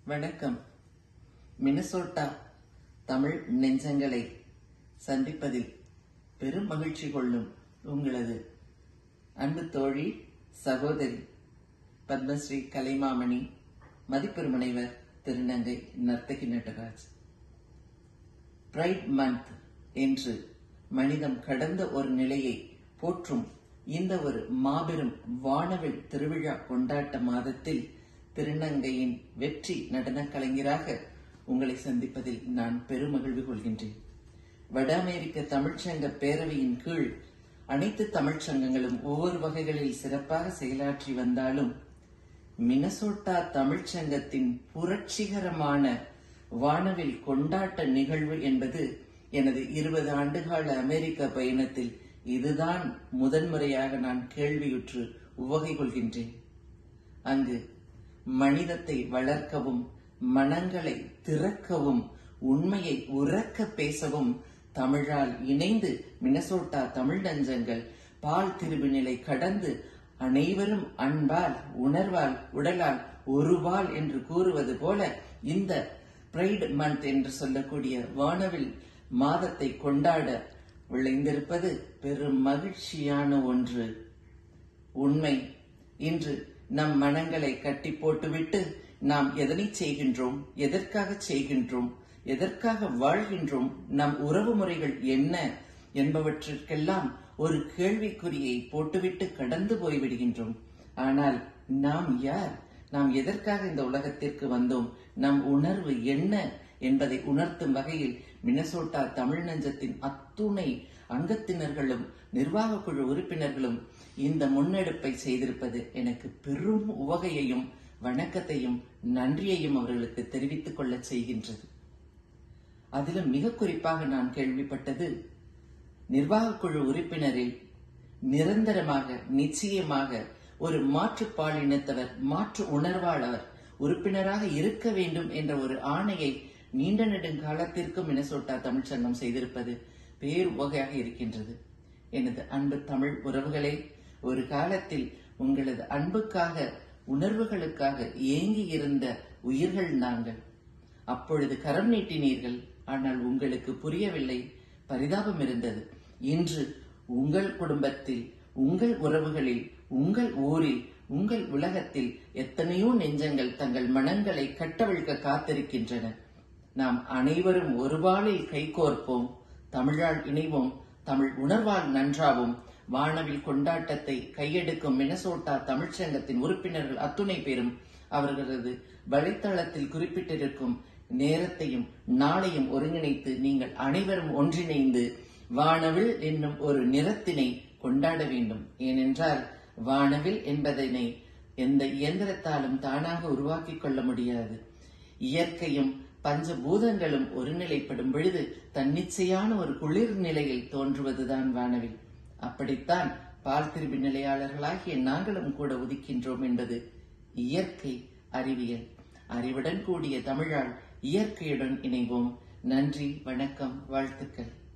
வணக்கம். மினசோட்டா தமிழ் நெஞ்சங்களை சந்திப்பதில் பெரும் மகிழ்ச்சி கொள்ளும் உங்களது அன்பு தோழி சகோதரி பத்மஸ்ரீ கலைமாமணி மதிப்பெரு முனைவர் திருநங்கை நர்த்தகி நடராஜ். பிரைட் மந்த் என்று மனிதம் கடந்த ஒரு நிலையை போற்றும் இந்த ஒரு மாபெரும் வானவில் திருவிழா கொண்டாட்ட மாதத்தில் திருநங்கையின் வெற்றி நடன கலைஞராக உங்களை சந்திப்பதில் நான் பெருமகிழ்வு கொள்கின்றேன். வட அமெரிக்க தமிழ்ச்சங்க பேரவையின் கீழ் அனைத்து தமிழ்ச்சங்கங்களும் ஒவ்வொரு வகைகளில் சிறப்பாக செயலாற்றி வந்தாலும் மினசோட்டா தமிழ்ச்சங்கத்தின் புரட்சிகரமான வானவில் கொண்டாட்ட நிகழ்வு என்பது எனது 20 ஆண்டுகால அமெரிக்க பயணத்தில் இதுதான் முதன்முறையாக நான் கேள்வியுற்று உவகை கொள்கின்றேன். அங்கு மனிதத்தை வளர்க்கவும் மனங்களை திறக்கவும் உண்மையை உரக்க பேசவும் தமிழால் இணைந்து மினசோட்டா தமிழ் நெஞ்சங்கள் பால் திருவிநிலை கடந்து அனைவரும் அன்பால் உணர்வால் உடலால் ஒருவால் என்று கூறுவது போல இந்த பிரைட் மந்த் என்று சொல்லக்கூடிய வானவில் மாதத்தை கொண்டாட விளைந்திருப்பது பெரும் மகிழ்ச்சியான ஒன்று. உண்மை, இன்று நம் மனங்களை கட்டி போட்டுவிட்டு நாம் எதனை செய்கின்றோம், எதற்காக செய்கின்றோம், எதற்காக வாழ்கின்றோம், நம் உறவு முறைகள் என்ன என்பவற்றிற்கெல்லாம் ஒரு கேள்விக்குறியை போட்டுவிட்டு கடந்து போய்விடுகின்றோம். ஆனால் நாம் யார், நாம் எதற்காக இந்த உலகத்திற்கு வந்தோம், நம் உணர்வு என்ன என்பதை உணர்த்தும் வகையில் மினசோட்டா தமிழ் நெஞ்சத்தின் அத்துணை அங்கத்தினர்களும் நிர்வாக குழு உறுப்பினர்களும் இந்த முன்னெடுப்பை செய்திருப்பது எனக்கு பெரும் உவகையையும் வணக்கத்தையும் நன்றியையும் அவர்களுக்கு தெரிவித்துக் கொள்ள செய்கின்றது. அதிலும் மிக குறிப்பாக நான் கேள்விப்பட்டது, நிர்வாக குழு உறுப்பினரில் நிரந்தரமாக நிச்சயமாக ஒரு மாற்று பாலினத்தவர் மாற்று உணர்வாளர் உறுப்பினராக இருக்க வேண்டும் என்ற ஒரு ஆணையை நீண்ட நெடுங்காலத்திற்கு மினசோட்டா தமிழ்ச்சங்கம் செய்திருப்பது பேர் உவகையாக இருக்கின்றது. எனது அன்பு தமிழ் உறவுகளே, ஒரு காலத்தில் உங்களது அன்புக்காக உணர்வுகளுக்காக ஏங்கி இருந்த உயிர்கள் நாங்கள். அப்பொழுது கரம் நீட்டினீர்கள், ஆனால் உங்களுக்கு புரியவில்லை, பரிதாபம் இருந்தது. இன்று உங்கள் குடும்பத்தில், உங்கள் உறவுகளில், உங்கள் ஊரில், உங்கள் உலகத்தில் எத்தனையோ நெஞ்சங்கள் தங்கள் மனங்களை கட்டவிழ்க்க காத்திருக்கின்றன. நாம் அனைவரும் ஒருபாலில் கைகோர்ப்போம், தமிழால் இணைவோம், தமிழ் உணர்வால் நன்றாவும். வானவில் கொண்டாட்டத்தை கையெடுக்கும் மினசோட்டா தமிழ்ச்சங்கத்தின் உறுப்பினர்கள் அத்துணை பேரும் அவர்களது வலைத்தளத்தில் குறிப்பிட்டிருக்கும் நேரத்தையும் நாளையும் ஒருங்கிணைத்து நீங்கள் அனைவரும் ஒன்றிணைந்து வானவில் என்னும் ஒரு நிறத்தினை கொண்டாட வேண்டும். ஏனென்றால் வானவில் என்பதனை எந்த இயந்திரத்தாலும் தானாக உருவாக்கிக் கொள்ள முடியாது. இயற்கையும் பஞ்சபூதங்களும் ஒருநிலைப்படும் பொழுது தன்னிச்சையான ஒரு குளிர் நிலையில் தோன்றுவதுதான் வானவில். அப்படித்தான் பால் திருவி நிலையாளர்களாகிய நாங்களும் கூட உதிக்கின்றோம் என்பது இயற்கை அறிவியல். அறிவுடன் கூடிய தமிழால் இயற்கையுடன் இணைவோம். நன்றி, வணக்கம், வாழ்த்துக்கள்.